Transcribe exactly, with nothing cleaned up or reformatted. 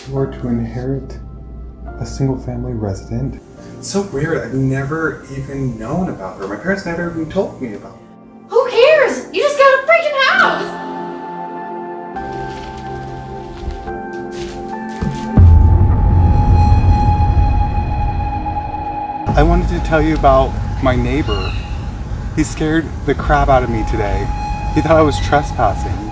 swore to inherit a single-family resident. It's so weird. I've never even known about her. My parents never even told me about her. Who cares? You just got a freaking house! I wanted to tell you about my neighbor. He scared the crap out of me today. He thought I was trespassing.